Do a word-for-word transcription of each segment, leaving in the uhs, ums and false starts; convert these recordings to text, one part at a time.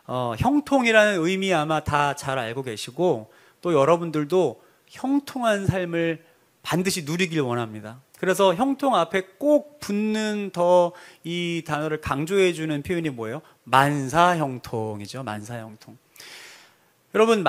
어, 형통이라는 의미 아마 다 잘 알고 계시고 또 여러분들도 형통한 삶을 반드시 누리길 원합니다. 그래서 형통 앞에 꼭 붙는 더 이 단어를 강조해 주는 표현이 뭐예요? 만사형통이죠. 만사형통. 여러분,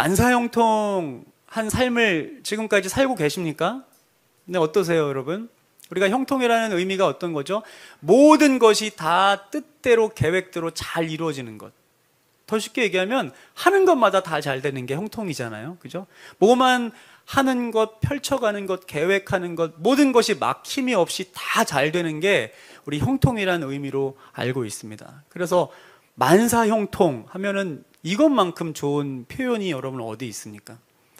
만사형통한 삶을 지금까지 살고 계십니까? 네, 어떠세요, 여러분? 우리가 형통이라는 의미가 어떤 거죠? 모든 것이 다 뜻대로 계획대로 잘 이루어지는 것. 더 쉽게 얘기하면 하는 것마다 다 잘 되는 게 형통이잖아요. 그죠? 뭐만 하는 것, 펼쳐가는 것, 계획하는 것, 모든 것이 막힘이 없이 다 잘 되는 게 우리 형통이라는 의미로 알고 있습니다. 그래서 만사형통 하면은 이것만큼 좋은 표현이 여러분 어디 있습니까?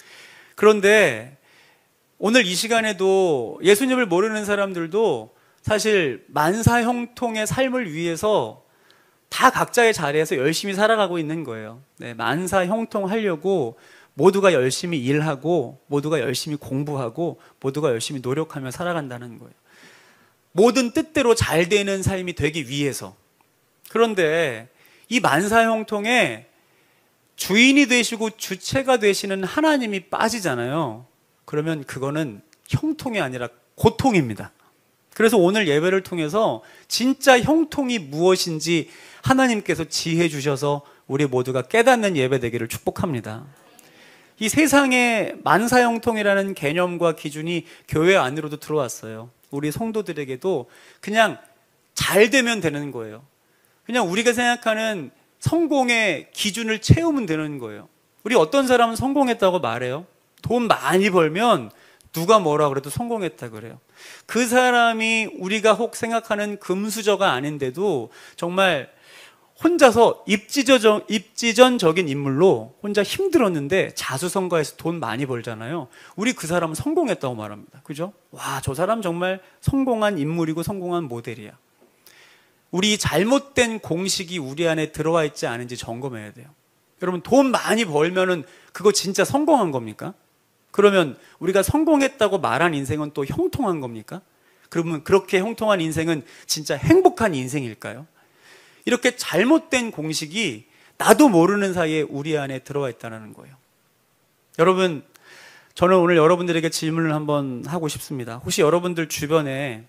그런데 오늘 이 시간에도 예수님을 모르는 사람들도 사실 만사형통의 삶을 위해서 다 각자의 자리에서 열심히 살아가고 있는 거예요. 네, 만사형통하려고 모두가 열심히 일하고 모두가 열심히 공부하고 모두가 열심히 노력하며 살아간다는 거예요. 모든 뜻대로 잘 되는 삶이 되기 위해서. 그런데 이 만사형통에 주인이 되시고 주체가 되시는 하나님이 빠지잖아요. 그러면 그거는 형통이 아니라 고통입니다. 그래서 오늘 예배를 통해서 진짜 형통이 무엇인지 하나님께서 지혜 주셔서 우리 모두가 깨닫는 예배 되기를 축복합니다. 이 세상에 만사형통이라는 개념과 기준이 교회 안으로도 들어왔어요. 우리 성도들에게도 그냥 잘 되면 되는 거예요. 그냥 우리가 생각하는 성공의 기준을 채우면 되는 거예요. 우리 어떤 사람은 성공했다고 말해요. 돈 많이 벌면 누가 뭐라 그래도 성공했다 그래요. 그 사람이 우리가 혹 생각하는 금수저가 아닌데도 정말 혼자서 입지전, 입지전적인 인물로 혼자 힘들었는데 자수성가해서 돈 많이 벌잖아요. 우리 그 사람은 성공했다고 말합니다. 그죠? 와, 저 사람 정말 성공한 인물이고 성공한 모델이야. 우리 잘못된 공식이 우리 안에 들어와 있지 않은지 점검해야 돼요. 여러분, 돈 많이 벌면은 그거 진짜 성공한 겁니까? 그러면 우리가 성공했다고 말한 인생은 또 형통한 겁니까? 그러면 그렇게 형통한 인생은 진짜 행복한 인생일까요? 이렇게 잘못된 공식이 나도 모르는 사이에 우리 안에 들어와 있다는 거예요. 여러분, 저는 오늘 여러분들에게 질문을 한번 하고 싶습니다. 혹시 여러분들 주변에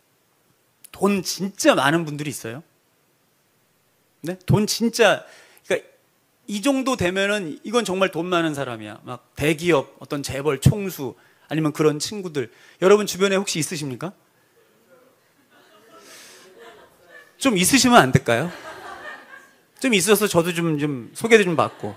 돈 진짜 많은 분들이 있어요? 네? 돈 진짜, 그러니까 이 정도 되면은 이건 정말 돈 많은 사람이야. 막 대기업, 어떤 재벌, 총수, 아니면 그런 친구들. 여러분 주변에 혹시 있으십니까? 좀 있으시면 안 될까요? 좀 있어서 저도 좀, 좀 소개도 좀 받고.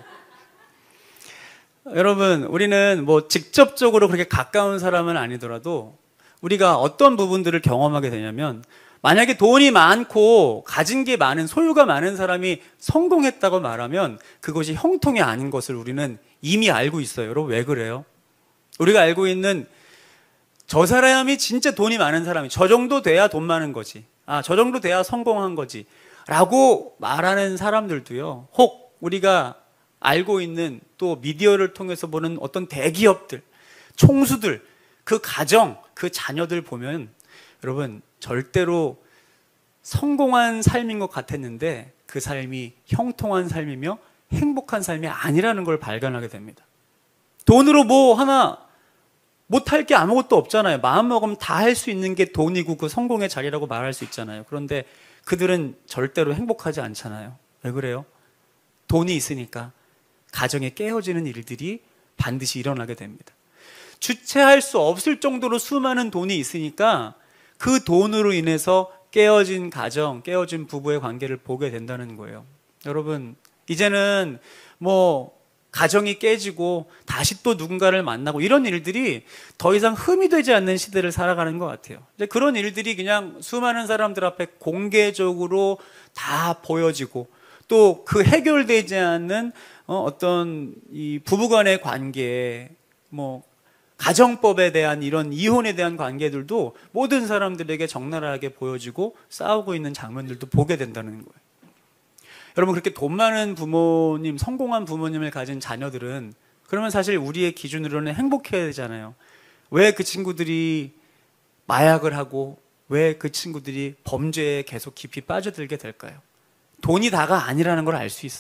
여러분, 우리는 뭐 직접적으로 그렇게 가까운 사람은 아니더라도 우리가 어떤 부분들을 경험하게 되냐면, 만약에 돈이 많고 가진 게 많은, 소유가 많은 사람이 성공했다고 말하면 그것이 형통이 아닌 것을 우리는 이미 알고 있어요. 여러분, 왜 그래요? 우리가 알고 있는 저 사람이 진짜 돈이 많은 사람이, 저 정도 돼야 돈 많은 거지, 아, 저 정도 돼야 성공한 거지 라고 말하는 사람들도요, 혹 우리가 알고 있는 또 미디어를 통해서 보는 어떤 대기업들, 총수들, 그 가정, 그 자녀들 보면 여러분 절대로 성공한 삶인 것 같았는데 그 삶이 형통한 삶이며 행복한 삶이 아니라는 걸 발견하게 됩니다. 돈으로 뭐 하나 못할 게 아무것도 없잖아요. 마음먹으면 다 할 수 있는 게 돈이고 그 성공의 자리라고 말할 수 있잖아요. 그런데 그들은 절대로 행복하지 않잖아요. 왜 그래요? 돈이 있으니까 가정에 깨어지는 일들이 반드시 일어나게 됩니다. 주체할 수 없을 정도로 수많은 돈이 있으니까 그 돈으로 인해서 깨어진 가정, 깨어진 부부의 관계를 보게 된다는 거예요. 여러분, 이제는 뭐 가정이 깨지고 다시 또 누군가를 만나고 이런 일들이 더 이상 흠이 되지 않는 시대를 살아가는 것 같아요. 근데 그런 일들이 그냥 수많은 사람들 앞에 공개적으로 다 보여지고 또 그 해결되지 않는 어, 어떤 이 부부간의 관계, 뭐 가정법에 대한 이런 이혼에 대한 관계들도 모든 사람들에게 적나라하게 보여지고 싸우고 있는 장면들도 보게 된다는 거예요. 여러분, 그렇게 돈 많은 부모님, 성공한 부모님을 가진 자녀들은 그러면 사실 우리의 기준으로는 행복해야 되잖아요. 왜 그 친구들이 마약을 하고 왜 그 친구들이 범죄에 계속 깊이 빠져들게 될까요? 돈이 다가 아니라는 걸 알 수 있어요.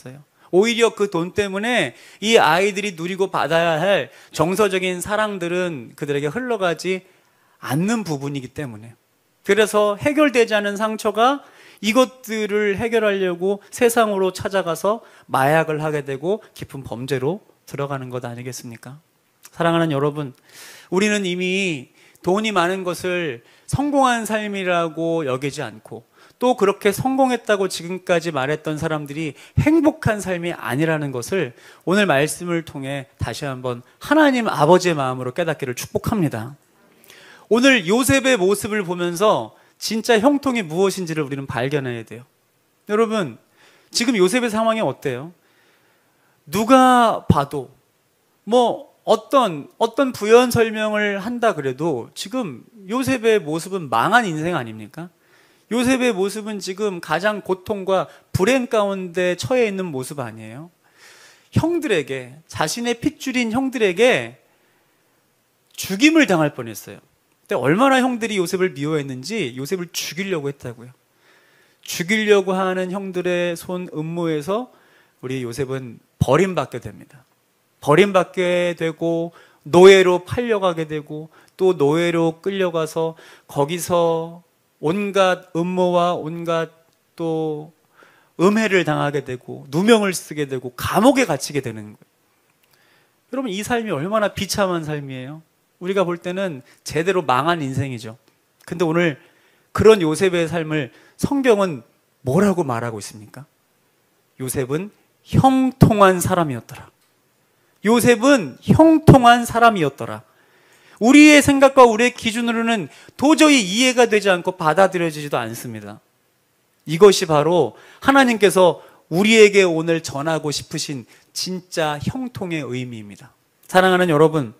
오히려 그 돈 때문에 이 아이들이 누리고 받아야 할 정서적인 사랑들은 그들에게 흘러가지 않는 부분이기 때문에, 그래서 해결되지 않은 상처가 이것들을 해결하려고 세상으로 찾아가서 마약을 하게 되고 깊은 범죄로 들어가는 것 아니겠습니까? 사랑하는 여러분, 우리는 이미 돈이 많은 것을 성공한 삶이라고 여기지 않고, 또 그렇게 성공했다고 지금까지 말했던 사람들이 행복한 삶이 아니라는 것을 오늘 말씀을 통해 다시 한번 하나님 아버지의 마음으로 깨닫기를 축복합니다. 오늘 요셉의 모습을 보면서 진짜 형통이 무엇인지를 우리는 발견해야 돼요. 여러분, 지금 요셉의 상황이 어때요? 누가 봐도 뭐 어떤 어떤 부연 설명을 한다 그래도 지금 요셉의 모습은 망한 인생 아닙니까? 요셉의 모습은 지금 가장 고통과 불행 가운데 처해 있는 모습 아니에요? 형들에게, 자신의 핏줄인 형들에게 죽임을 당할 뻔했어요. 근데 얼마나 형들이 요셉을 미워했는지 요셉을 죽이려고 했다고요. 죽이려고 하는 형들의 손 음모에서 우리 요셉은 버림받게 됩니다. 버림받게 되고 노예로 팔려가게 되고 또 노예로 끌려가서 거기서 온갖 음모와 온갖 또 음해를 당하게 되고 누명을 쓰게 되고 감옥에 갇히게 되는 거예요. 여러분, 이 삶이 얼마나 비참한 삶이에요. 우리가 볼 때는 제대로 망한 인생이죠. 근데 오늘 그런 요셉의 삶을 성경은 뭐라고 말하고 있습니까? 요셉은 형통한 사람이었더라. 요셉은 형통한 사람이었더라. 우리의 생각과 우리의 기준으로는 도저히 이해가 되지 않고 받아들여지지도 않습니다. 이것이 바로 하나님께서 우리에게 오늘 전하고 싶으신 진짜 형통의 의미입니다. 사랑하는 여러분,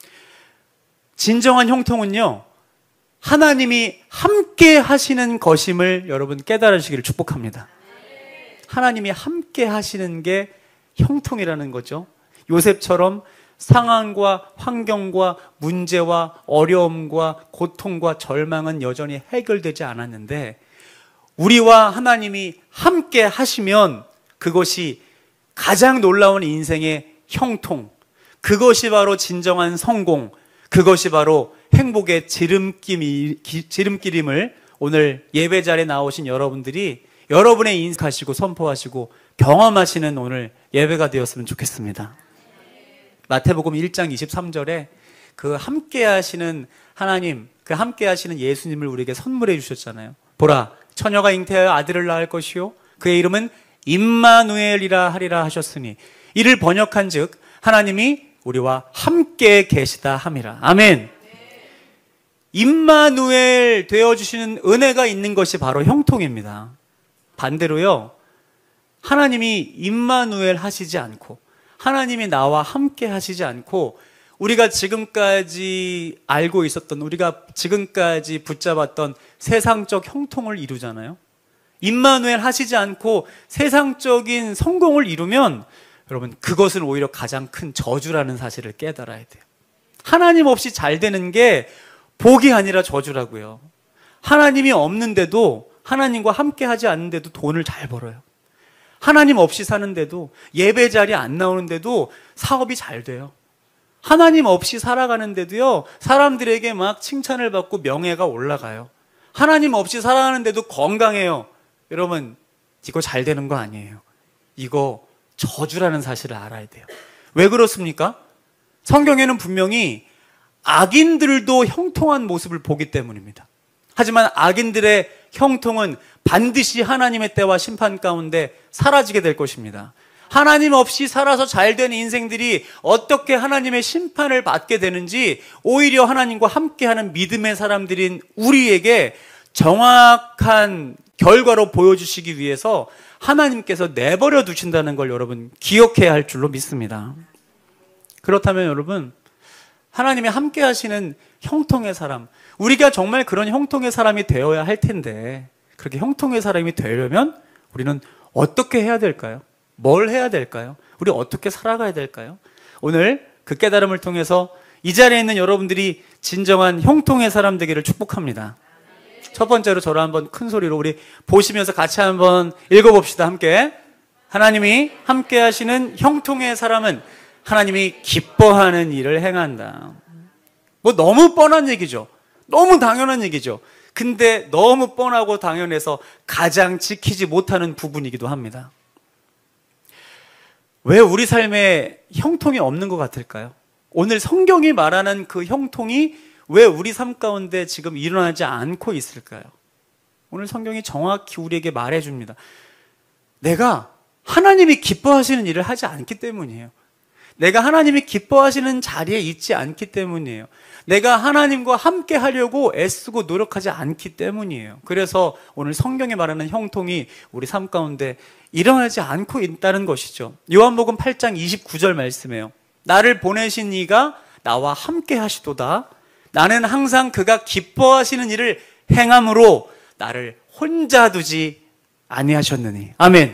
진정한 형통은요, 하나님이 함께 하시는 것임을 여러분 깨달으시기를 축복합니다. 하나님이 함께 하시는 게 형통이라는 거죠. 요셉처럼 상황과 환경과 문제와 어려움과 고통과 절망은 여전히 해결되지 않았는데 우리와 하나님이 함께 하시면 그것이 가장 놀라운 인생의 형통, 그것이 바로 진정한 성공, 그것이 바로 행복의 지름길, 지름길임을 오늘 예배 자리에 나오신 여러분들이 여러분의 인식하시고 선포하시고 경험하시는 오늘 예배가 되었으면 좋겠습니다. 마태복음 일 장 이십삼 절에 그 함께 하시는 하나님, 그 함께 하시는 예수님을 우리에게 선물해 주셨잖아요. 보라, 처녀가 잉태하여 아들을 낳을 것이요 그의 이름은 임마누엘이라 하리라 하셨으니 이를 번역한 즉 하나님이 우리와 함께 계시다 함이라. 아멘. 임마누엘 되어주시는 은혜가 있는 것이 바로 형통입니다. 반대로요, 하나님이 임마누엘 하시지 않고 하나님이 나와 함께 하시지 않고 우리가 지금까지 알고 있었던, 우리가 지금까지 붙잡았던 세상적 형통을 이루잖아요. 임마누엘 하시지 않고 세상적인 성공을 이루면 여러분, 그것은 오히려 가장 큰 저주라는 사실을 깨달아야 돼요. 하나님 없이 잘 되는 게 복이 아니라 저주라고요. 하나님이 없는데도, 하나님과 함께 하지 않는데도 돈을 잘 벌어요. 하나님 없이 사는데도, 예배 자리에 안 나오는데도 사업이 잘 돼요. 하나님 없이 살아가는데도요, 사람들에게 막 칭찬을 받고 명예가 올라가요. 하나님 없이 살아가는데도 건강해요. 여러분, 이거 잘 되는 거 아니에요. 이거 저주라는 사실을 알아야 돼요. 왜 그렇습니까? 성경에는 분명히 악인들도 형통한 모습을 보기 때문입니다. 하지만 악인들의 형통은 반드시 하나님의 때와 심판 가운데 사라지게 될 것입니다. 하나님 없이 살아서 잘된 인생들이 어떻게 하나님의 심판을 받게 되는지 오히려 하나님과 함께하는 믿음의 사람들인 우리에게 정확한 결과로 보여주시기 위해서 하나님께서 내버려 두신다는 걸 여러분 기억해야 할 줄로 믿습니다. 그렇다면 여러분, 하나님이 함께 하시는 형통의 사람, 우리가 정말 그런 형통의 사람이 되어야 할 텐데 그렇게 형통의 사람이 되려면 우리는 어떻게 해야 될까요? 뭘 해야 될까요? 우리 어떻게 살아가야 될까요? 오늘 그 깨달음을 통해서 이 자리에 있는 여러분들이 진정한 형통의 사람 되기를 축복합니다. 첫 번째로 저를 한번 큰 소리로 우리 보시면서 같이 한번 읽어봅시다. 함께 하나님이 함께 하시는 형통의 사람은 하나님이 기뻐하는 일을 행한다. 뭐 너무 뻔한 얘기죠. 너무 당연한 얘기죠. 근데 너무 뻔하고 당연해서 가장 지키지 못하는 부분이기도 합니다. 왜 우리 삶에 형통이 없는 것 같을까요? 오늘 성경이 말하는 그 형통이 왜 우리 삶 가운데 지금 일어나지 않고 있을까요? 오늘 성경이 정확히 우리에게 말해줍니다. 내가 하나님이 기뻐하시는 일을 하지 않기 때문이에요. 내가 하나님이 기뻐하시는 자리에 있지 않기 때문이에요. 내가 하나님과 함께 하려고 애쓰고 노력하지 않기 때문이에요. 그래서 오늘 성경에 말하는 형통이 우리 삶 가운데 일어나지 않고 있다는 것이죠. 요한복음 팔 장 이십구 절 말씀이에요. 나를 보내신 이가 나와 함께 하시도다. 나는 항상 그가 기뻐하시는 일을 행함으로 나를 혼자 두지 아니하셨느니. 아멘.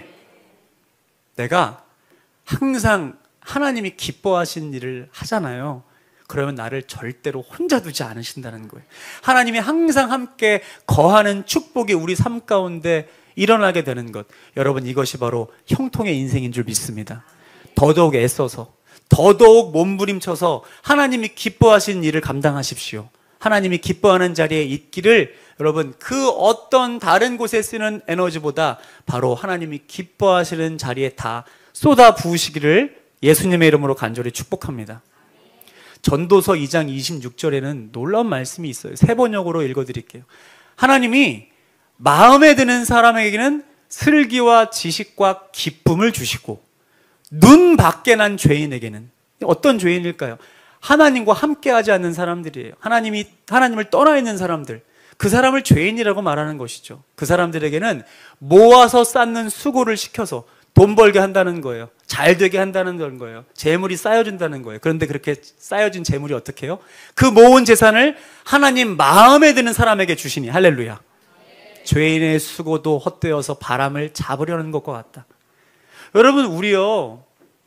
내가 항상 하나님이 기뻐하시는 일을 하잖아요. 그러면 나를 절대로 혼자 두지 않으신다는 거예요. 하나님이 항상 함께 거하는 축복이 우리 삶 가운데 일어나게 되는 것, 여러분, 이것이 바로 형통의 인생인 줄 믿습니다. 더더욱 애써서, 더더욱 몸부림쳐서 하나님이 기뻐하시는 일을 감당하십시오. 하나님이 기뻐하는 자리에 있기를, 여러분, 그 어떤 다른 곳에 쓰는 에너지보다 바로 하나님이 기뻐하시는 자리에 다 쏟아 부으시기를 예수님의 이름으로 간절히 축복합니다. 전도서 이 장 이십육 절에는 놀라운 말씀이 있어요. 세 번역으로 읽어드릴게요. 하나님이 마음에 드는 사람에게는 슬기와 지식과 기쁨을 주시고, 눈 밖에 난 죄인에게는, 어떤 죄인일까요? 하나님과 함께하지 않는 사람들이에요. 하나님이, 하나님을 떠나 있는 사람들, 그 사람을 죄인이라고 말하는 것이죠. 그 사람들에게는 모아서 쌓는 수고를 시켜서 돈 벌게 한다는 거예요. 잘 되게 한다는 거예요. 재물이 쌓여준다는 거예요. 그런데 그렇게 쌓여진 재물이 어떻게 해요? 그 모은 재산을 하나님 마음에 드는 사람에게 주시니. 할렐루야. 죄인의 수고도 헛되어서 바람을 잡으려는 것과 같다. 여러분, 우리요,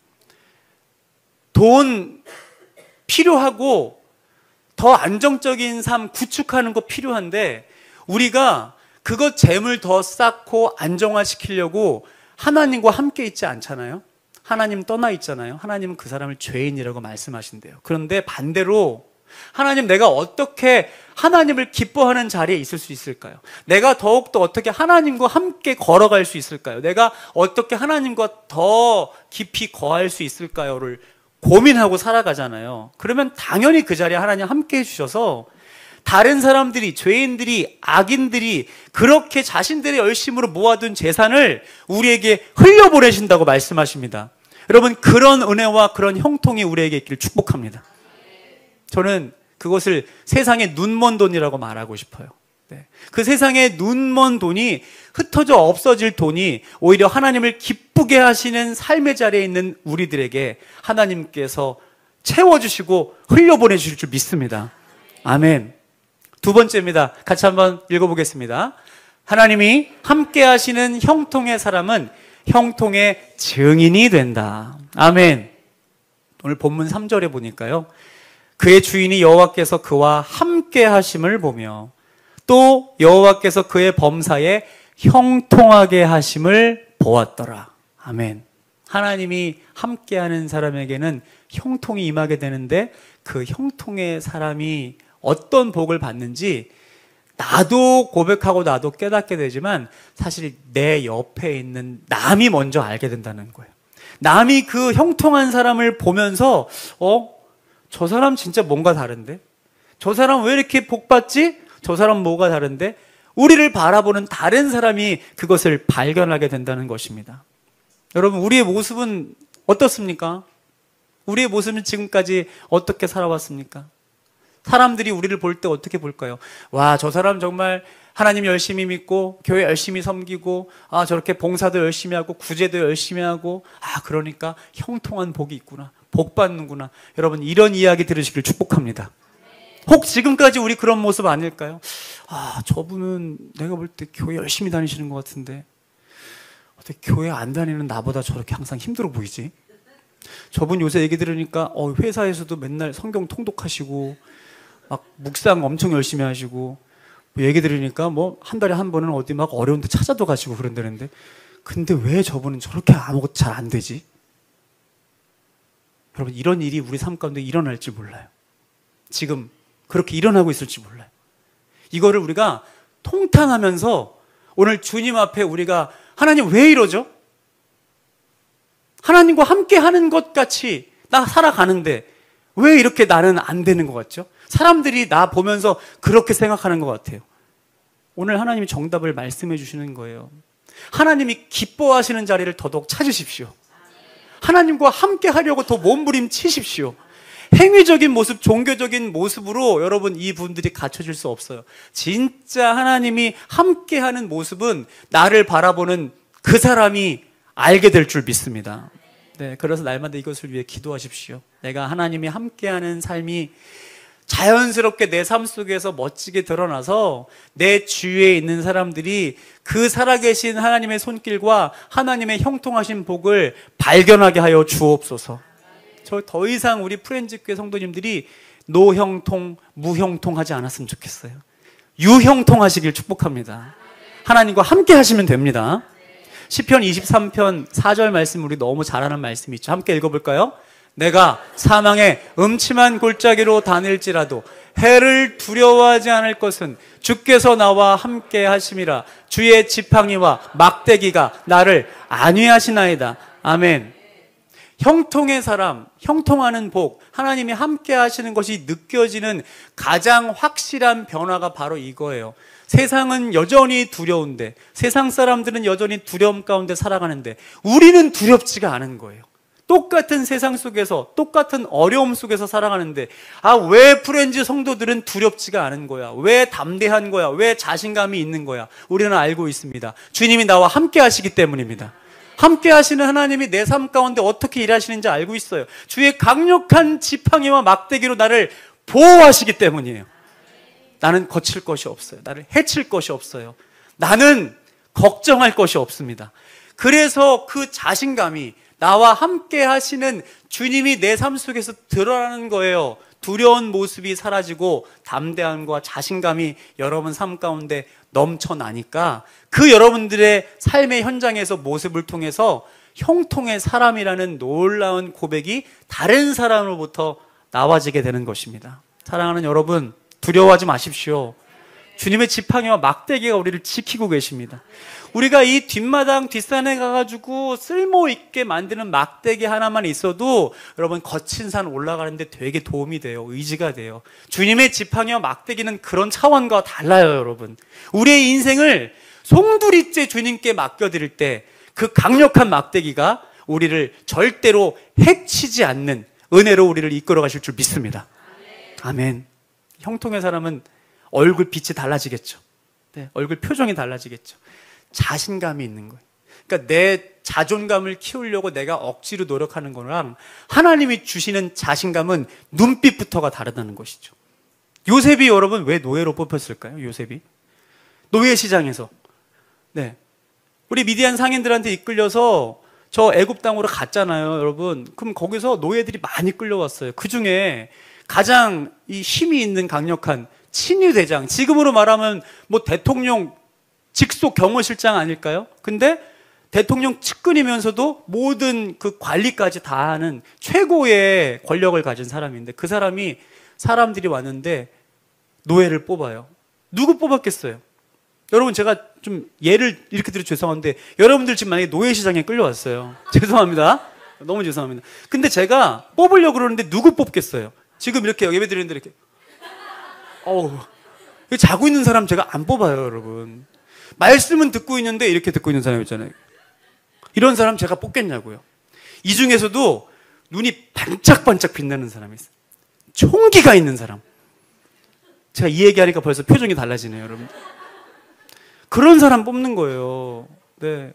돈 필요하고 더 안정적인 삶 구축하는 거 필요한데, 우리가 그것 재물 더 쌓고 안정화시키려고 하나님과 함께 있지 않잖아요. 하나님 떠나 있잖아요. 하나님은 그 사람을 죄인이라고 말씀하신대요. 그런데 반대로 하나님, 내가 어떻게 하나님을 기뻐하는 자리에 있을 수 있을까요? 내가 더욱더 어떻게 하나님과 함께 걸어갈 수 있을까요? 내가 어떻게 하나님과 더 깊이 거할 수 있을까요를 고민하고 살아가잖아요. 그러면 당연히 그 자리에 하나님 함께 해주셔서 다른 사람들이, 죄인들이, 악인들이 그렇게 자신들의 열심으로 모아둔 재산을 우리에게 흘려보내신다고 말씀하십니다. 여러분, 그런 은혜와 그런 형통이 우리에게 있기를 축복합니다. 저는 그것을 세상의 눈먼 돈이라고 말하고 싶어요. 네. 그 세상의 눈먼 돈이, 흩어져 없어질 돈이 오히려 하나님을 기쁘게 하시는 삶의 자리에 있는 우리들에게 하나님께서 채워주시고 흘려보내주실 줄 믿습니다. 아멘. 두 번째입니다. 같이 한번 읽어보겠습니다. 하나님이 함께 하시는 형통의 사람은 형통의 증인이 된다. 아멘. 오늘 본문 삼 절에 보니까요, 그의 주인이 여호와께서 그와 함께 하심을 보며 또 여호와께서 그의 범사에 형통하게 하심을 보았더라. 아멘. 하나님이 함께하는 사람에게는 형통이 임하게 되는데, 그 형통의 사람이 어떤 복을 받는지 나도 고백하고 나도 깨닫게 되지만, 사실 내 옆에 있는 남이 먼저 알게 된다는 거예요. 남이 그 형통한 사람을 보면서 어? 저 사람 진짜 뭔가 다른데? 저 사람 왜 이렇게 복 받지? 저 사람 뭐가 다른데? 우리를 바라보는 다른 사람이 그것을 발견하게 된다는 것입니다. 여러분, 우리의 모습은 어떻습니까? 우리의 모습은 지금까지 어떻게 살아왔습니까? 사람들이 우리를 볼 때 어떻게 볼까요? 와, 저 사람 정말 하나님 열심히 믿고 교회 열심히 섬기고, 아, 저렇게 봉사도 열심히 하고 구제도 열심히 하고, 아, 그러니까 형통한 복이 있구나, 복 받는구나. 여러분, 이런 이야기 들으시길 축복합니다. 혹 지금까지 우리 그런 모습 아닐까요? 아, 저분은 내가 볼 때 교회 열심히 다니시는 것 같은데 어떻게 교회 안 다니는 나보다 저렇게 항상 힘들어 보이지? 저분 요새 얘기 들으니까 어, 회사에서도 맨날 성경 통독하시고 막 묵상 엄청 열심히 하시고, 뭐 얘기 들으니까 뭐 한 달에 한 번은 어디 막 어려운 데 찾아도 가시고 그런다는데, 근데 왜 저분은 저렇게 아무것도 잘 안 되지? 여러분, 이런 일이 우리 삶 가운데 일어날지 몰라요. 지금 그렇게 일어나고 있을지 몰라요. 이거를 우리가 통탄하면서 오늘 주님 앞에 우리가 하나님 왜 이러죠? 하나님과 함께 하는 것 같이 나 살아가는데 왜 이렇게 나는 안 되는 것 같죠? 사람들이 나 보면서 그렇게 생각하는 것 같아요. 오늘 하나님이 정답을 말씀해 주시는 거예요. 하나님이 기뻐하시는 자리를 더더욱 찾으십시오. 하나님과 함께 하려고 더 몸부림치십시오. 행위적인 모습, 종교적인 모습으로 여러분 이분들이 갖춰질 수 없어요. 진짜 하나님이 함께하는 모습은 나를 바라보는 그 사람이 알게 될 줄 믿습니다. 네, 그래서 날마다 이것을 위해 기도하십시오. 내가 하나님이 함께하는 삶이 자연스럽게 내 삶 속에서 멋지게 드러나서 내 주위에 있는 사람들이 그 살아계신 하나님의 손길과 하나님의 형통하신 복을 발견하게 하여 주옵소서. 저 더 이상 우리 프렌즈교회 성도님들이 노형통, 무형통하지 않았으면 좋겠어요. 유형통하시길 축복합니다. 하나님과 함께 하시면 됩니다. 시편 이십삼 편 사 절 말씀 우리 너무 잘하는 말씀이 있죠. 함께 읽어볼까요? 내가 사망의 음침한 골짜기로 다닐지라도 해를 두려워하지 않을 것은 주께서 나와 함께 하심이라. 주의 지팡이와 막대기가 나를 안위하시나이다. 아멘. 형통의 사람, 형통하는 복, 하나님이 함께 하시는 것이 느껴지는 가장 확실한 변화가 바로 이거예요. 세상은 여전히 두려운데, 세상 사람들은 여전히 두려움 가운데 살아가는데 우리는 두렵지가 않은 거예요. 똑같은 세상 속에서, 똑같은 어려움 속에서 살아가는데, 아, 왜 프렌즈 성도들은 두렵지가 않은 거야? 왜 담대한 거야? 왜 자신감이 있는 거야? 우리는 알고 있습니다. 주님이 나와 함께 하시기 때문입니다. 함께 하시는 하나님이 내 삶 가운데 어떻게 일하시는지 알고 있어요. 주의 강력한 지팡이와 막대기로 나를 보호하시기 때문이에요. 나는 거칠 것이 없어요. 나를 해칠 것이 없어요. 나는 걱정할 것이 없습니다. 그래서 그 자신감이 나와 함께 하시는 주님이 내 삶 속에서 드러나는 거예요. 두려운 모습이 사라지고 담대함과 자신감이 여러분 삶 가운데 넘쳐나니까 그 여러분들의 삶의 현장에서 모습을 통해서 형통의 사람이라는 놀라운 고백이 다른 사람으로부터 나와지게 되는 것입니다. 사랑하는 여러분, 두려워하지 마십시오. 주님의 지팡이와 막대기가 우리를 지키고 계십니다. 우리가 이 뒷마당 뒷산에 가가지고 쓸모있게 만드는 막대기 하나만 있어도 여러분 거친 산 올라가는데 되게 도움이 돼요. 의지가 돼요. 주님의 지팡이와 막대기는 그런 차원과 달라요. 여러분, 우리의 인생을 송두리째 주님께 맡겨드릴 때 그 강력한 막대기가 우리를 절대로 해치지 않는 은혜로 우리를 이끌어 가실 줄 믿습니다. 아멘. 형통의 사람은 얼굴 빛이 달라지겠죠. 네, 얼굴 표정이 달라지겠죠. 자신감이 있는 거예요. 그러니까 내 자존감을 키우려고 내가 억지로 노력하는 거랑 하나님이 주시는 자신감은 눈빛부터가 다르다는 것이죠. 요셉이 여러분 왜 노예로 뽑혔을까요? 요셉이 노예 시장에서, 네, 우리 미디안 상인들한테 이끌려서 저 애굽 땅으로 갔잖아요, 여러분. 그럼 거기서 노예들이 많이 끌려왔어요. 그 중에 가장 이 힘이 있는 강력한 친위 대장, 지금으로 말하면 뭐 대통령 직속 경호실장 아닐까요? 근데 대통령 측근이면서도 모든 그 관리까지 다 하는 최고의 권력을 가진 사람인데, 그 사람이 사람들이 왔는데 노예를 뽑아요. 누구 뽑았겠어요? 여러분, 제가 좀 예를 이렇게 드려 죄송한데, 여러분들 지금 만약에 노예시장에 끌려왔어요. 죄송합니다. 너무 죄송합니다. 근데 제가 뽑으려고 그러는데 누구 뽑겠어요? 지금 이렇게 예배 드리는데 이렇게 어우, 자고 있는 사람 제가 안 뽑아요, 여러분. 말씀은 듣고 있는데 이렇게 듣고 있는 사람 있잖아요. 이런 사람 제가 뽑겠냐고요. 이 중에서도 눈이 반짝반짝 빛나는 사람이 있어요. 총기가 있는 사람. 제가 이 얘기하니까 벌써 표정이 달라지네요, 여러분. 그런 사람 뽑는 거예요. 네.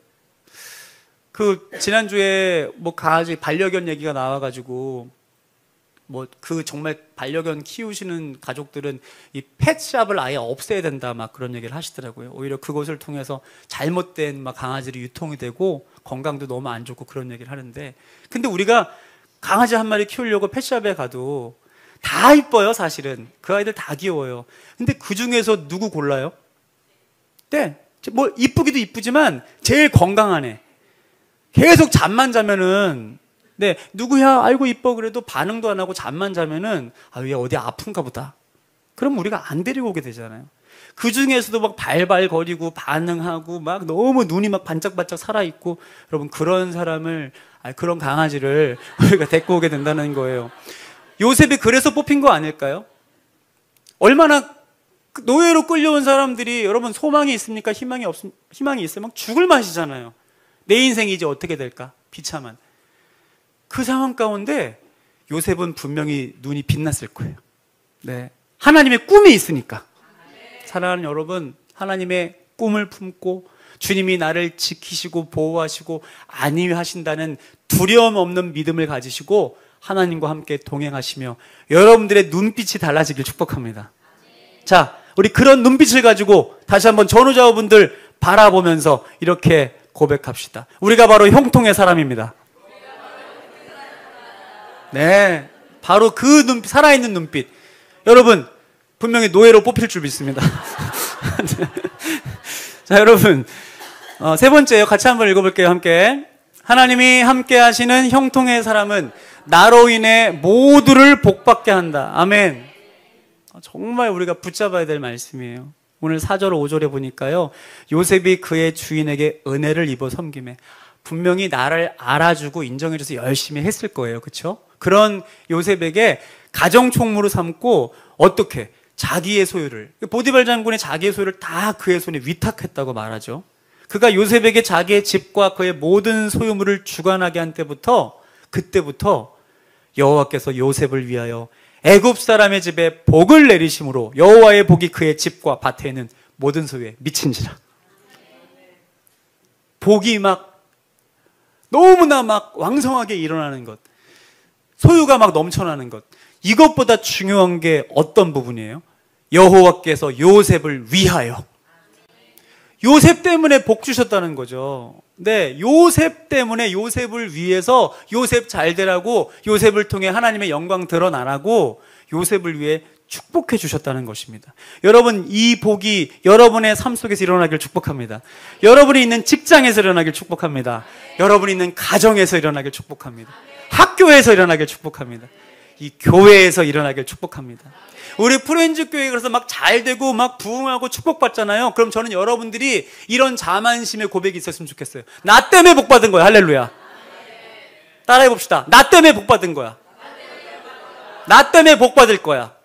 그 지난주에 뭐 강아지 반려견 얘기가 나와가지고 뭐 그 정말 반려견 키우시는 가족들은 이 펫샵을 아예 없애야 된다 막 그런 얘기를 하시더라고요. 오히려 그것을 통해서 잘못된 막 강아지들이 유통이 되고 건강도 너무 안 좋고 그런 얘기를 하는데, 근데 우리가 강아지 한 마리 키우려고 펫샵에 가도 다 이뻐요. 사실은 그 아이들 다 귀여워요. 근데 그 중에서 누구 골라요? 네, 뭐 이쁘기도 이쁘지만 제일 건강한 애. 계속 잠만 자면은, 네, 누구야 알고 이뻐 그래도 반응도 안 하고 잠만 자면은 아, 얘 어디 아픈가 보다. 그럼 우리가 안 데리고 오게 되잖아요. 그 중에서도 막 발발거리고 반응하고 막 너무 눈이 막 반짝반짝 살아있고, 여러분 그런 사람을, 아니, 그런 강아지를 우리가 데리고 오게 된다는 거예요. 요셉이 그래서 뽑힌 거 아닐까요? 얼마나 노예로 끌려온 사람들이, 여러분 소망이 있습니까? 희망이 없, 희망이 있으면 죽을 맛이잖아요. 내 인생이 이제 어떻게 될까? 비참한. 그 상황 가운데 요셉은 분명히 눈이 빛났을 거예요. 네. 하나님의 꿈이 있으니까. 사랑하는 여러분, 하나님의 꿈을 품고 주님이 나를 지키시고 보호하시고 안위하신다는 두려움 없는 믿음을 가지시고 하나님과 함께 동행하시며 여러분들의 눈빛이 달라지길 축복합니다. 자, 우리 그런 눈빛을 가지고 다시 한번 전우자분들 바라보면서 이렇게 고백합시다. 우리가 바로 형통의 사람입니다. 네, 바로 그 눈빛, 살아있는 눈빛. 여러분 분명히 노예로 뽑힐 줄 믿습니다. 자, 여러분 어, 세 번째요. 같이 한번 읽어볼게요. 함께. 하나님이 함께 하시는 형통의 사람은 나로 인해 모두를 복받게 한다. 아멘. 정말 우리가 붙잡아야 될 말씀이에요. 오늘 사 절 오 절에 보니까요, 요셉이 그의 주인에게 은혜를 입어 섬김에, 분명히 나를 알아주고 인정해줘서 열심히 했을 거예요. 그렇죠? 그런 요셉에게 가정총무로 삼고 어떻게 자기의 소유를, 보디발 장군의 자기의 소유를 다 그의 손에 위탁했다고 말하죠. 그가 요셉에게 자기의 집과 그의 모든 소유물을 주관하게 한 때부터, 그때부터 여호와께서 요셉을 위하여 애굽 사람의 집에 복을 내리심으로 여호와의 복이 그의 집과 밭에 있는 모든 소유에 미친지라. 복이 막 너무나 막 왕성하게 일어나는 것, 소유가 막 넘쳐나는 것, 이것보다 중요한 게 어떤 부분이에요? 여호와께서 요셉을 위하여, 요셉 때문에 복 주셨다는 거죠. 네, 요셉 때문에, 요셉을 위해서 요셉 잘 되라고, 요셉을 통해 하나님의 영광 드러나라고 요셉을 위해 축복해 주셨다는 것입니다. 여러분, 이 복이 여러분의 삶 속에서 일어나길 축복합니다. 여러분이 있는 직장에서 일어나길 축복합니다. 여러분이 있는 가정에서 일어나길 축복합니다. 학교에서 일어나길 축복합니다. 이 교회에서 일어나길 축복합니다. 우리 프렌즈 교회 그래서 막 잘 되고 막 부흥하고 축복받잖아요. 그럼 저는 여러분들이 이런 자만심의 고백이 있었으면 좋겠어요. 나 때문에 복 받은 거야. 할렐루야. 따라해 봅시다. 나 때문에 복 받은 거야. 나 때문에 복 받을 거야.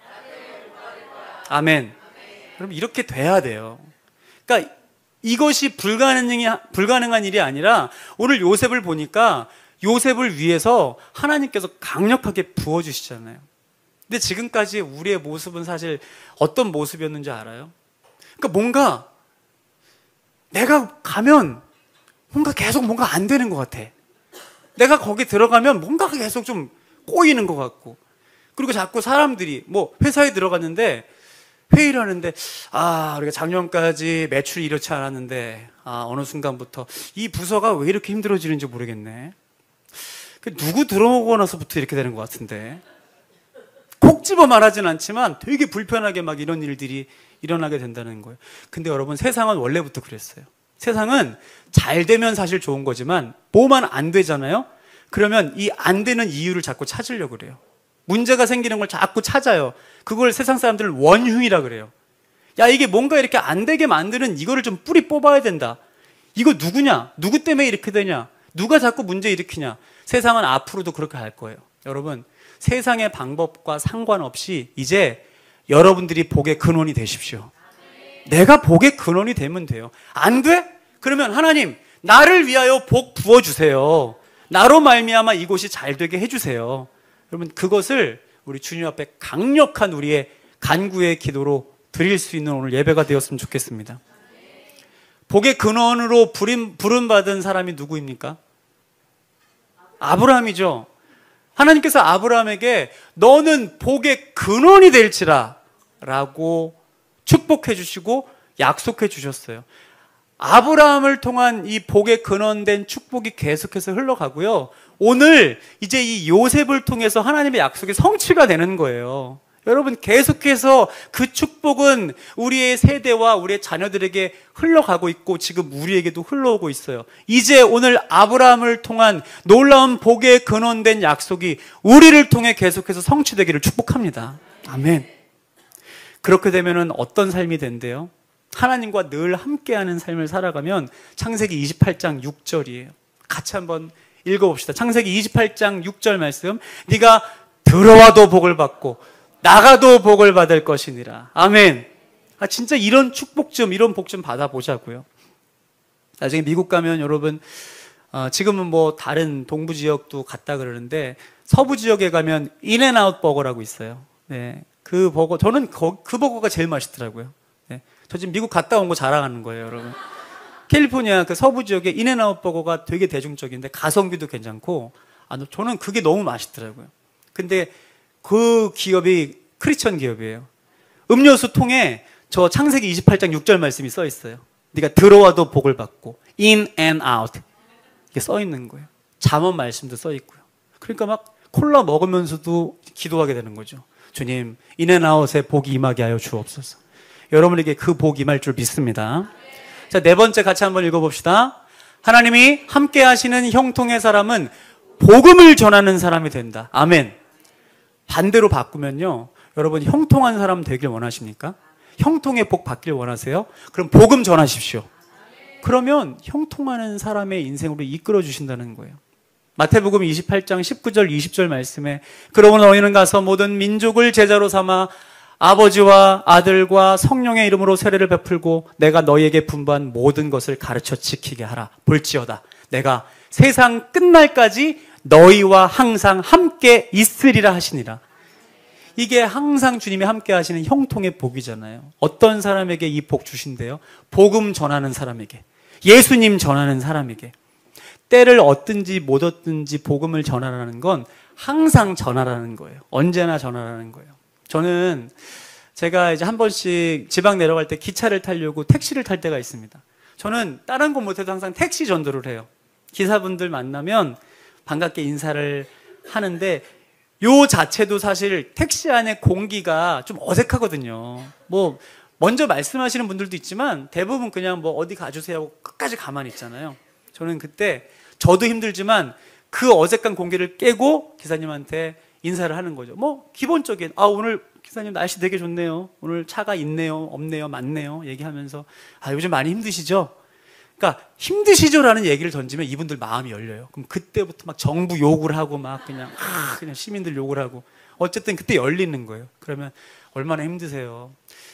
아멘. 그럼 이렇게 돼야 돼요. 그러니까 이것이 불가능이, 불가능한 일이 아니라 오늘 요셉을 보니까 요셉을 위해서 하나님께서 강력하게 부어주시잖아요. 근데 지금까지 우리의 모습은 사실 어떤 모습이었는지 알아요? 그러니까 뭔가 내가 가면 뭔가 계속 뭔가 안 되는 것 같아. 내가 거기 들어가면 뭔가 계속 좀 꼬이는 것 같고, 그리고 자꾸 사람들이 뭐 회사에 들어갔는데 회의를 하는데, 아, 우리가 작년까지 매출이 이렇지 않았는데, 아, 어느 순간부터 이 부서가 왜 이렇게 힘들어지는지 모르겠네. 누구 들어오고 나서부터 이렇게 되는 것 같은데. 콕 집어 말하진 않지만 되게 불편하게 막 이런 일들이 일어나게 된다는 거예요. 근데 여러분, 세상은 원래부터 그랬어요. 세상은 잘 되면 사실 좋은 거지만 뭐만 안 되잖아요. 그러면 이 안 되는 이유를 자꾸 찾으려고 그래요. 문제가 생기는 걸 자꾸 찾아요. 그걸 세상 사람들은 원흉이라 그래요. 야, 이게 뭔가 이렇게 안 되게 만드는 이거를 좀 뿌리 뽑아야 된다. 이거 누구냐? 누구 때문에 이렇게 되냐? 누가 자꾸 문제 일으키냐? 세상은 앞으로도 그렇게 할 거예요. 여러분, 세상의 방법과 상관없이 이제 여러분들이 복의 근원이 되십시오. 내가 복의 근원이 되면 돼요. 안 돼? 그러면 하나님, 나를 위하여 복 부어주세요. 나로 말미암아 이곳이 잘 되게 해주세요. 여러분, 그것을 우리 주님 앞에 강력한 우리의 간구의 기도로 드릴 수 있는 오늘 예배가 되었으면 좋겠습니다. 복의 근원으로 부름, 부름받은 사람이 누구입니까? 아브라함이죠. 하나님께서 아브라함에게 너는 복의 근원이 될지라 라고 축복해 주시고 약속해 주셨어요. 아브라함을 통한 이 복의 근원된 축복이 계속해서 흘러가고요. 오늘 이제 이 요셉을 통해서 하나님의 약속이 성취가 되는 거예요. 여러분, 계속해서 그 축복은 우리의 세대와 우리의 자녀들에게 흘러가고 있고 지금 우리에게도 흘러오고 있어요. 이제 오늘 아브라함을 통한 놀라운 복의 근원된 약속이 우리를 통해 계속해서 성취되기를 축복합니다. 아멘. 그렇게 되면은 어떤 삶이 된대요? 하나님과 늘 함께하는 삶을 살아가면 창세기 이십팔 장 육 절이에요. 같이 한번 읽어봅시다. 창세기 이십팔 장 육 절 말씀. 네가 들어와도 복을 받고 나가도 복을 받을 것이니라. 아멘. 아, 진짜 이런 축복 좀, 이런 복 좀 받아보자고요. 나중에 미국 가면 여러분, 어, 지금은 뭐 다른 동부 지역도 갔다 그러는데 서부 지역에 가면 인앤아웃 버거라고 있어요. 네, 그 버거, 저는 거, 그 버거가 제일 맛있더라고요. 네, 저 지금 미국 갔다 온 거 자랑하는 거예요, 여러분. 캘리포니아 그 서부 지역에 인앤아웃 버거가 되게 대중적인데 가성비도 괜찮고, 아, 저는 그게 너무 맛있더라고요. 근데 그 기업이 크리스천 기업이에요. 음료수 통에 저 창세기 이십팔 장 육 절 말씀이 써 있어요. 네가 들어와도 복을 받고 in and out 이게 써 있는 거예요. 잠언 말씀도 써 있고요. 그러니까 막 콜라 먹으면서도 기도하게 되는 거죠. 주님, in and out에 복이 임하게 하여 주옵소서. 여러분에게 그 복이 임할 줄 믿습니다. 자, 네 번째 같이 한번 읽어봅시다. 하나님이 함께 하시는 형통의 사람은 복음을 전하는 사람이 된다. 아멘. 반대로 바꾸면요, 여러분 형통한 사람 되길 원하십니까? 형통의 복 받길 원하세요? 그럼 복음 전하십시오. 그러면 형통하는 사람의 인생으로 이끌어 주신다는 거예요. 마태복음 이십팔 장 십구 절 이십 절 말씀에 그러므로 너희는 가서 모든 민족을 제자로 삼아 아버지와 아들과 성령의 이름으로 세례를 베풀고 내가 너희에게 분부한 모든 것을 가르쳐 지키게 하라. 볼지어다 내가 세상 끝날까지 너희와 항상 함께 있으리라 하시니라. 이게 항상 주님이 함께 하시는 형통의 복이잖아요. 어떤 사람에게 이 복 주신대요? 복음 전하는 사람에게, 예수님 전하는 사람에게. 때를 얻든지 못 얻든지 복음을 전하라는 건 항상 전하라는 거예요. 언제나 전하라는 거예요. 저는 제가 이제 한 번씩 지방 내려갈 때 기차를 타려고 택시를 탈 때가 있습니다. 저는 다른 거 못해도 항상 택시 전도를 해요. 기사분들 만나면 반갑게 인사를 하는데 요 자체도 사실 택시 안에 공기가 좀 어색하거든요. 뭐 먼저 말씀하시는 분들도 있지만 대부분 그냥 뭐 어디 가주세요 하고 끝까지 가만히 있잖아요. 저는 그때 저도 힘들지만 그 어색한 공기를 깨고 기사님한테 인사를 하는 거죠. 뭐 기본적인, 아 오늘 기사님 날씨 되게 좋네요, 오늘 차가 있네요, 없네요, 많네요 얘기하면서, 아 요즘 많이 힘드시죠? 그러니까 힘드시죠라는 얘기를 던지면 이분들 마음이 열려요. 그럼 그때부터 막 정부 욕을 하고 막 그냥 아, 그냥 시민들 욕을 하고 어쨌든 그때 열리는 거예요. 그러면 얼마나 힘드세요?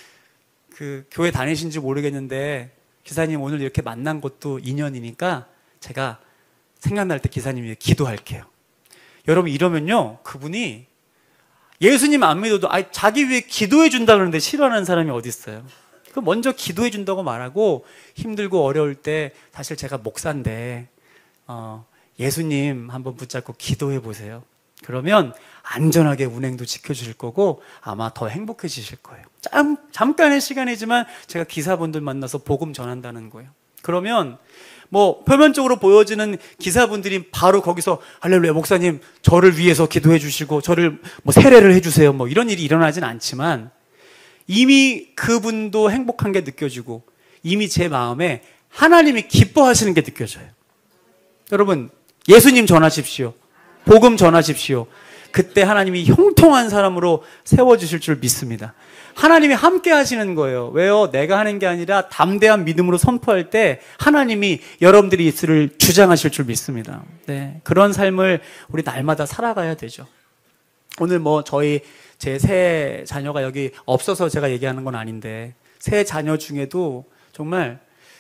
그 교회 다니신지 모르겠는데 기사님 오늘 이렇게 만난 것도 인연이니까 제가 생각날 때 기사님 위해 기도할게요. 여러분 이러면요 그분이 예수님 안 믿어도 아, 자기 위해 기도해 준다 그러는데 싫어하는 사람이 어디 있어요? 그 먼저 기도해 준다고 말하고 힘들고 어려울 때 사실 제가 목사인데 어, 예수님 한번 붙잡고 기도해 보세요. 그러면 안전하게 운행도 지켜주실 거고 아마 더 행복해지실 거예요. 잠, 잠깐의 시간이지만 제가 기사분들 만나서 복음 전한다는 거예요. 그러면 뭐 표면적으로 보여지는 기사분들이 바로 거기서 할렐루야 목사님 저를 위해서 기도해 주시고 저를 뭐 세례를 해주세요 뭐 이런 일이 일어나진 않지만 이미 그분도 행복한 게 느껴지고 이미 제 마음에 하나님이 기뻐하시는 게 느껴져요. 여러분 예수님 전하십시오. 복음 전하십시오. 그때 하나님이 형통한 사람으로 세워주실 줄 믿습니다. 하나님이 함께 하시는 거예요. 왜요? 내가 하는 게 아니라 담대한 믿음으로 선포할 때 하나님이 여러분들이 있을 주장하실 줄 믿습니다. 네, 그런 삶을 우리 날마다 살아가야 되죠. 오늘 뭐 저희 제 세 자녀가 여기 없어서 제가 얘기하는 건 아닌데 세 자녀 중에도 정말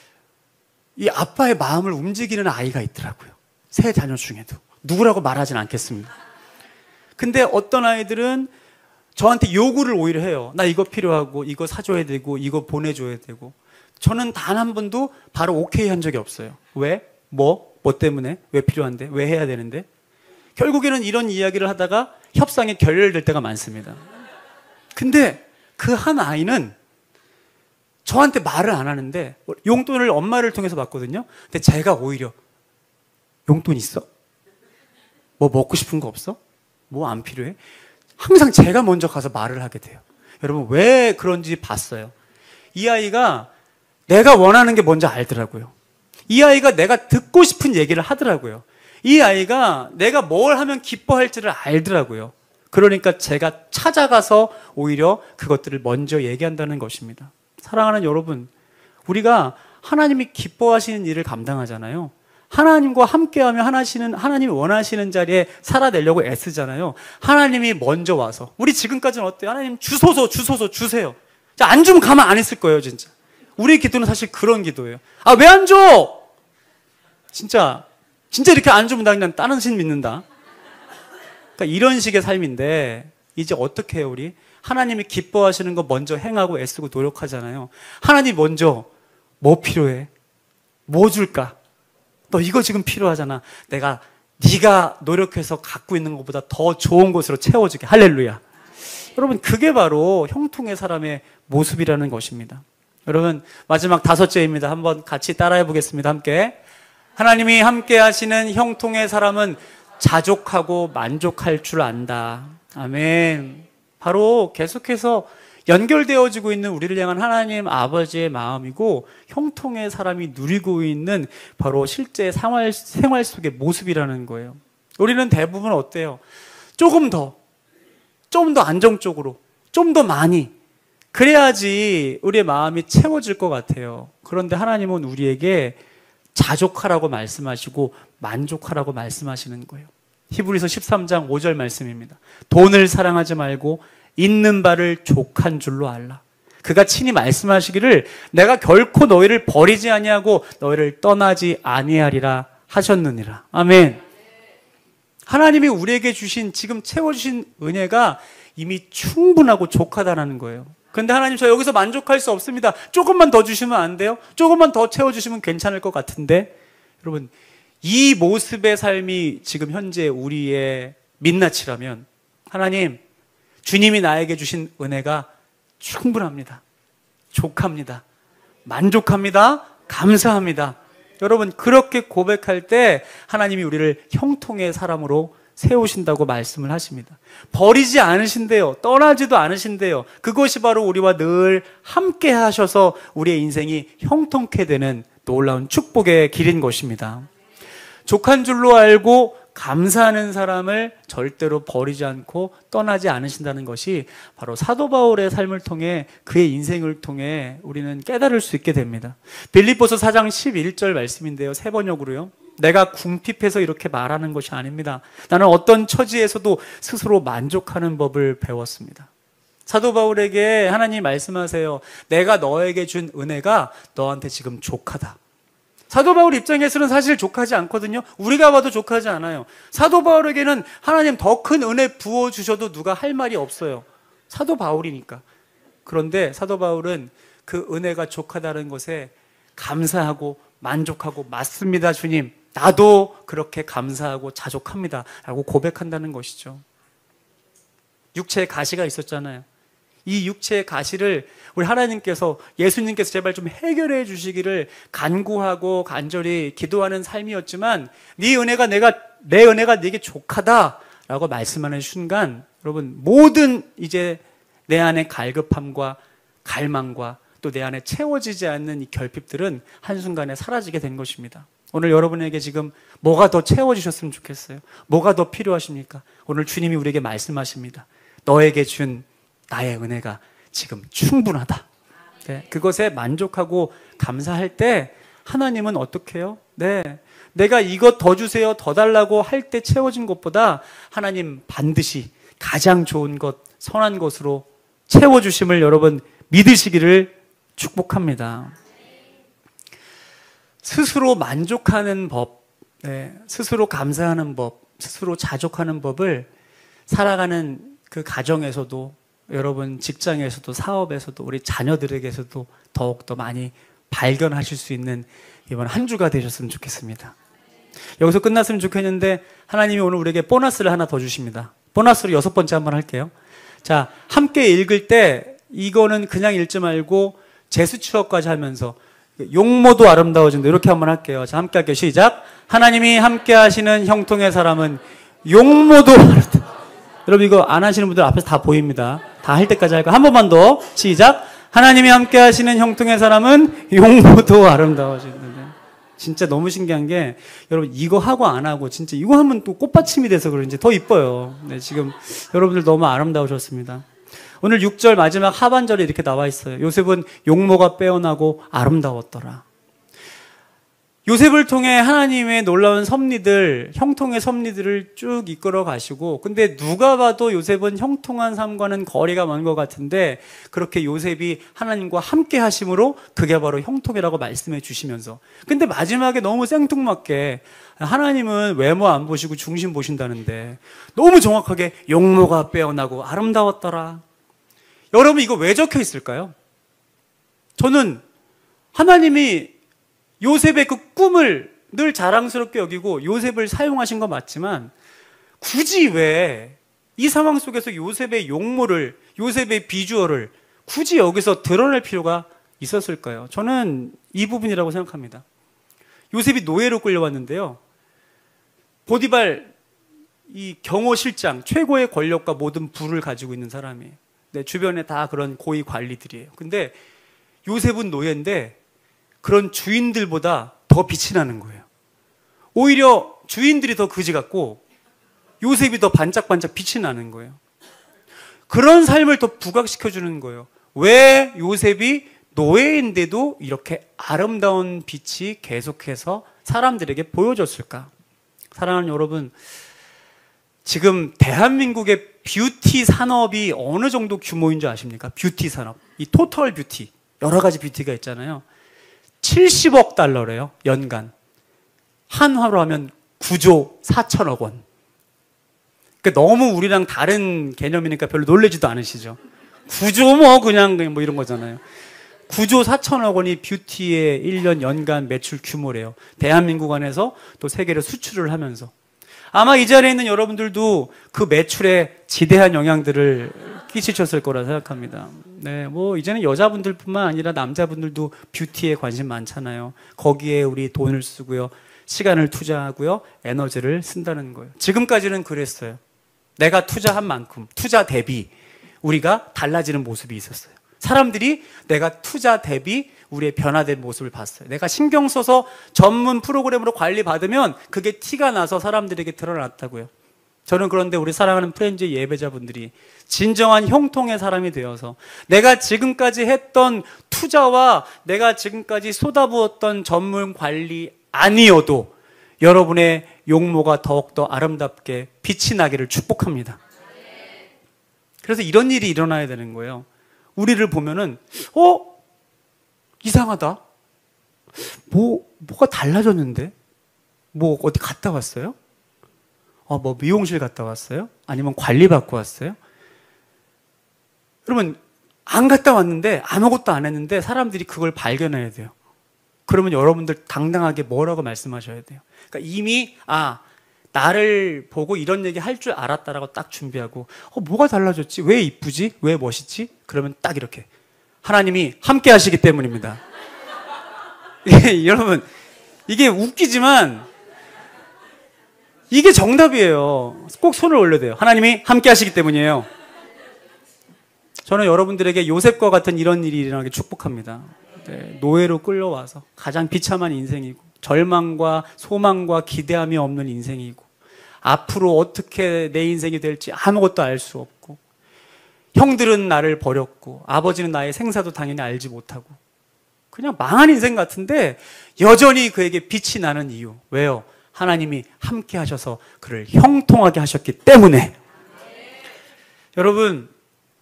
이 아빠의 마음을 움직이는 아이가 있더라고요. 세 자녀 중에도. 누구라고 말하진 않겠습니다. 근데 어떤 아이들은 저한테 요구를 오히려 해요. 나 이거 필요하고 이거 사줘야 되고 이거 보내줘야 되고. 저는 단 한 번도 바로 오케이 한 적이 없어요. 왜? 뭐? 뭐 때문에? 왜 필요한데? 왜 해야 되는데? 결국에는 이런 이야기를 하다가 협상이 결렬될 때가 많습니다. 근데 그 한 아이는 저한테 말을 안 하는데 용돈을 엄마를 통해서 받거든요. 근데 제가 오히려 용돈 있어? 뭐 먹고 싶은 거 없어? 뭐 안 필요해? 항상 제가 먼저 가서 말을 하게 돼요. 여러분 왜 그런지 봤어요. 이 아이가 내가 원하는 게 뭔지 알더라고요. 이 아이가 내가 듣고 싶은 얘기를 하더라고요. 이 아이가 내가 뭘 하면 기뻐할지를 알더라고요. 그러니까 제가 찾아가서 오히려 그것들을 먼저 얘기한다는 것입니다. 사랑하는 여러분, 우리가 하나님이 기뻐하시는 일을 감당하잖아요. 하나님과 함께하며 하나시는, 하나님이 원하시는 자리에 살아내려고 애쓰잖아요. 하나님이 먼저 와서, 우리 지금까지는 어때요? 하나님 주소서 주소서 주세요. 안 주면 가만 안 있을 거예요, 진짜. 우리 기도는 사실 그런 기도예요. 아, 왜 안 줘? 진짜 진짜 이렇게 안 주면 나 그냥 다른 신 믿는다. 그러니까 이런 식의 삶인데 이제 어떻게 해요, 우리? 하나님이 기뻐하시는 거 먼저 행하고 애쓰고 노력하잖아요. 하나님 먼저 뭐 필요해? 뭐 줄까? 너 이거 지금 필요하잖아. 내가 네가 노력해서 갖고 있는 것보다 더 좋은 것으로 채워줄게. 할렐루야. 여러분 그게 바로 형통의 사람의 모습이라는 것입니다. 여러분 마지막 다섯째입니다. 한번 같이 따라해 보겠습니다. 함께. 하나님이 함께 하시는 형통의 사람은 자족하고 만족할 줄 안다. 아멘. 바로 계속해서 연결되어지고 있는 우리를 향한 하나님 아버지의 마음이고 형통의 사람이 누리고 있는 바로 실제 생활, 생활 속의 모습이라는 거예요. 우리는 대부분 어때요? 조금 더, 좀 더 안정적으로, 좀 더 많이 그래야지 우리의 마음이 채워질 것 같아요. 그런데 하나님은 우리에게 자족하라고 말씀하시고 만족하라고 말씀하시는 거예요. 히브리서 십삼 장 오 절 말씀입니다. 돈을 사랑하지 말고 있는 바를 족한 줄로 알라. 그가 친히 말씀하시기를 내가 결코 너희를 버리지 아니하고 너희를 떠나지 아니하리라 하셨느니라. 아멘. 하나님이 우리에게 주신 지금 채워주신 은혜가 이미 충분하고 족하다는 거예요. 근데 하나님 저 여기서 만족할 수 없습니다. 조금만 더 주시면 안 돼요? 조금만 더 채워주시면 괜찮을 것 같은데. 여러분 이 모습의 삶이 지금 현재 우리의 민낯이라면 하나님 주님이 나에게 주신 은혜가 충분합니다. 족합니다. 만족합니다. 감사합니다. 여러분 그렇게 고백할 때 하나님이 우리를 형통의 사람으로 세우신다고 말씀을 하십니다. 버리지 않으신대요. 떠나지도 않으신대요. 그것이 바로 우리와 늘 함께 하셔서 우리의 인생이 형통케 되는 놀라운 축복의 길인 것입니다. 족한 줄로 알고 감사하는 사람을 절대로 버리지 않고 떠나지 않으신다는 것이 바로 사도 바울의 삶을 통해 그의 인생을 통해 우리는 깨달을 수 있게 됩니다. 빌립보서 사 장 십일 절 말씀인데요. 세 번역으로요. 내가 궁핍해서 이렇게 말하는 것이 아닙니다. 나는 어떤 처지에서도 스스로 만족하는 법을 배웠습니다. 사도 바울에게 하나님이 말씀하세요. 내가 너에게 준 은혜가 너한테 지금 족하다. 사도 바울 입장에서는 사실 족하지 않거든요. 우리가 봐도 족하지 않아요. 사도 바울에게는 하나님 더 큰 은혜 부어주셔도 누가 할 말이 없어요. 사도 바울이니까. 그런데 사도 바울은 그 은혜가 족하다는 것에 감사하고 만족하고 맞습니다 주님. 나도 그렇게 감사하고 자족합니다 라고 고백한다는 것이죠. 육체에 가시가 있었잖아요. 이 육체의 가시를 우리 하나님께서 예수님께서 제발 좀 해결해 주시기를 간구하고 간절히 기도하는 삶이었지만 네 은혜가 내가 내 은혜가 네게 족하다라고 말씀하는 순간 여러분 모든 이제 내 안에 갈급함과 갈망과 또 내 안에 채워지지 않는 이 결핍들은 한순간에 사라지게 된 것입니다. 오늘 여러분에게 지금 뭐가 더 채워지셨으면 좋겠어요? 뭐가 더 필요하십니까? 오늘 주님이 우리에게 말씀하십니다. 너에게 준 나의 은혜가 지금 충분하다. 네, 그것에 만족하고 감사할 때 하나님은 어떻게 해요? 네, 내가 이것 더 주세요, 더 달라고 할 때 채워진 것보다 하나님 반드시 가장 좋은 것, 선한 것으로 채워주심을 여러분 믿으시기를 축복합니다. 스스로 만족하는 법, 네, 스스로 감사하는 법, 스스로 자족하는 법을 살아가는 그 가정에서도 여러분 직장에서도 사업에서도 우리 자녀들에게서도 더욱더 많이 발견하실 수 있는 이번 한 주가 되셨으면 좋겠습니다. 여기서 끝났으면 좋겠는데 하나님이 오늘 우리에게 보너스를 하나 더 주십니다. 보너스로 여섯 번째 한번 할게요. 자, 함께 읽을 때 이거는 그냥 읽지 말고 제수추어까지 하면서 용모도 아름다워진다 이렇게 한번 할게요. 자, 함께 할게요. 시작. 하나님이 함께 하시는 형통의 사람은 용모도 아름다 여러분 이거 안 하시는 분들 앞에서 다 보입니다. 다 할 때까지 할 거. 한 번만 더 시작. 하나님이 함께 하시는 형통의 사람은 용모도 아름다워지는데. 진짜 너무 신기한 게 여러분 이거 하고 안 하고 진짜 이거 하면 또 꽃받침이 돼서 그런지 더 이뻐요. 네, 지금 여러분들 너무 아름다우셨습니다. 오늘 육 절 마지막 하반절에 이렇게 나와 있어요. 요셉은 용모가 빼어나고 아름다웠더라. 요셉을 통해 하나님의 놀라운 섭리들, 형통의 섭리들을 쭉 이끌어 가시고, 근데 누가 봐도 요셉은 형통한 삶과는 거리가 먼 것 같은데 그렇게 요셉이 하나님과 함께 하심으로 그게 바로 형통이라고 말씀해 주시면서, 근데 마지막에 너무 생뚱맞게 하나님은 외모 안 보시고 중심 보신다는데 너무 정확하게 용모가 빼어나고 아름다웠더라. 여러분 이거 왜 적혀 있을까요? 저는 하나님이 요셉의 그 꿈을 늘 자랑스럽게 여기고 요셉을 사용하신 건 맞지만 굳이 왜 이 상황 속에서 요셉의 용모를, 요셉의 비주얼을 굳이 여기서 드러낼 필요가 있었을까요? 저는 이 부분이라고 생각합니다. 요셉이 노예로 끌려왔는데요. 보디발 이 경호실장, 최고의 권력과 모든 부를 가지고 있는 사람이에요. 네, 주변에 다 그런 고위 관리들이에요. 근데 요셉은 노예인데 그런 주인들보다 더 빛이 나는 거예요. 오히려 주인들이 더 그지 같고 요셉이 더 반짝반짝 빛이 나는 거예요. 그런 삶을 더 부각시켜주는 거예요. 왜 요셉이 노예인데도 이렇게 아름다운 빛이 계속해서 사람들에게 보여줬을까? 사랑하는 여러분, 지금 대한민국의 뷰티 산업이 어느 정도 규모인 줄 아십니까? 뷰티 산업. 이 토털 뷰티. 여러 가지 뷰티가 있잖아요. 칠십억 달러래요, 연간. 한화로 하면 구조 사천억 원. 그러니까 너무 우리랑 다른 개념이니까 별로 놀라지도 않으시죠? 구조 뭐 그냥 뭐 이런 거잖아요. 구조 사천억 원이 뷰티의 일 년 연간 매출 규모래요. 대한민국 안에서 또 세계로 수출을 하면서. 아마 이 자리에 있는 여러분들도 그 매출에 지대한 영향들을 끼치셨을 거라 생각합니다. 네, 뭐 이제는 여자분들뿐만 아니라 남자분들도 뷰티에 관심 많잖아요. 거기에 우리 돈을 쓰고요, 시간을 투자하고요, 에너지를 쓴다는 거예요. 지금까지는 그랬어요. 내가 투자한 만큼 투자 대비 우리가 달라지는 모습이 있었어요. 사람들이 내가 투자 대비 우리의 변화된 모습을 봤어요. 내가 신경 써서 전문 프로그램으로 관리받으면 그게 티가 나서 사람들에게 드러났다고요. 저는 그런데 우리 사랑하는 프렌즈 예배자분들이 진정한 형통의 사람이 되어서 내가 지금까지 했던 투자와 내가 지금까지 쏟아부었던 전문 관리 아니어도 여러분의 용모가 더욱더 아름답게 빛이 나기를 축복합니다. 그래서 이런 일이 일어나야 되는 거예요. 우리를 보면은 어? 이상하다. 뭐 뭐가 달라졌는데? 뭐 어디 갔다 왔어요? 어, 뭐 미용실 갔다 왔어요? 아니면 관리 받고 왔어요? 여러분 안 갔다 왔는데 아무것도 안 했는데 사람들이 그걸 발견해야 돼요. 그러면 여러분들 당당하게 뭐라고 말씀하셔야 돼요. 그러니까 이미 아 나를 보고 이런 얘기 할 줄 알았다라고 딱 준비하고 어 뭐가 달라졌지? 왜 이쁘지? 왜 멋있지? 그러면 딱 이렇게 하나님이 함께 하시기 때문입니다. 여러분 이게 웃기지만 이게 정답이에요. 꼭 손을 올려야 돼요. 하나님이 함께 하시기 때문이에요. 저는 여러분들에게 요셉과 같은 이런 일이 일어나게 축복합니다. 네, 노예로 끌려와서 가장 비참한 인생이고 절망과 소망과 기대함이 없는 인생이고 앞으로 어떻게 내 인생이 될지 아무것도 알 수 없고 형들은 나를 버렸고 아버지는 나의 생사도 당연히 알지 못하고 그냥 망한 인생 같은데 여전히 그에게 빛이 나는 이유. 왜요? 하나님이 함께 하셔서 그를 형통하게 하셨기 때문에. 네. 여러분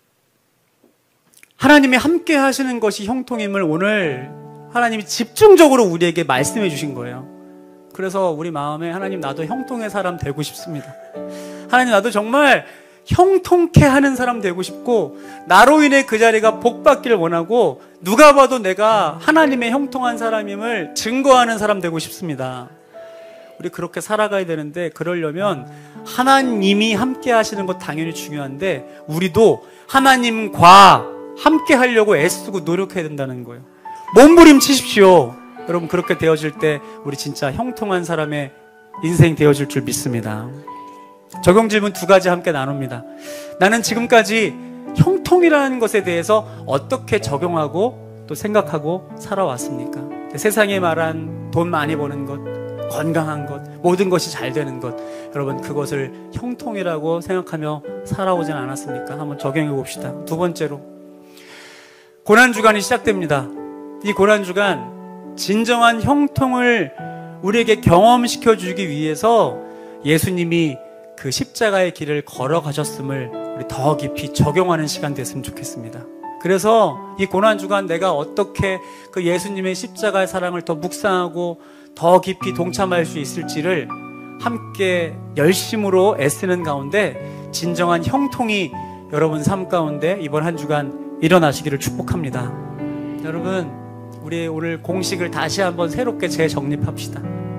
하나님이 함께 하시는 것이 형통임을 오늘 하나님이 집중적으로 우리에게 말씀해 주신 거예요. 그래서 우리 마음에 하나님 나도 형통의 사람 되고 싶습니다. 하나님 나도 정말 형통케 하는 사람 되고 싶고 나로 인해 그 자리가 복받기를 원하고 누가 봐도 내가 하나님의 형통한 사람임을 증거하는 사람 되고 싶습니다. 우리 그렇게 살아가야 되는데 그러려면 하나님이 함께 하시는 것 당연히 중요한데 우리도 하나님과 함께 하려고 애쓰고 노력해야 된다는 거예요. 몸부림치십시오. 여러분 그렇게 되어질 때 우리 진짜 형통한 사람의 인생 되어질 줄 믿습니다. 적용 질문 두 가지 함께 나눕니다. 나는 지금까지 형통이라는 것에 대해서 어떻게 적용하고 또 생각하고 살아왔습니까? 세상에 말한 돈 많이 버는 것, 건강한 것, 모든 것이 잘 되는 것, 여러분 그것을 형통이라고 생각하며 살아오진 않았습니까? 한번 적용해 봅시다. 두 번째로, 고난주간이 시작됩니다. 이 고난주간, 진정한 형통을 우리에게 경험시켜 주기 위해서 예수님이 그 십자가의 길을 걸어가셨음을 우리 더 깊이 적용하는 시간 됐으면 좋겠습니다. 그래서 이 고난주간 내가 어떻게 그 예수님의 십자가의 사랑을 더 묵상하고 더 깊이 동참할 수 있을지를 함께 열심으로 애쓰는 가운데 진정한 형통이 여러분 삶 가운데 이번 한 주간 일어나시기를 축복합니다. 여러분, 우리 오늘 공식을 다시 한번 새롭게 재정립합시다.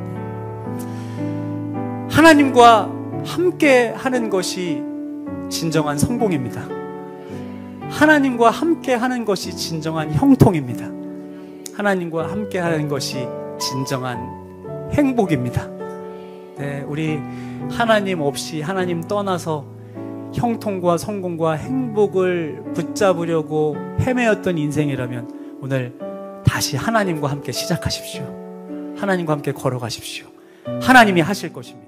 하나님과 함께 하는 것이 진정한 성공입니다. 하나님과 함께 하는 것이 진정한 형통입니다. 하나님과 함께 하는 것이 진정한 행복입니다. 네, 우리 하나님 없이, 하나님 떠나서 형통과 성공과 행복을 붙잡으려고 헤매었던 인생이라면 오늘 다시 하나님과 함께 시작하십시오. 하나님과 함께 걸어가십시오. 하나님이 하실 것입니다.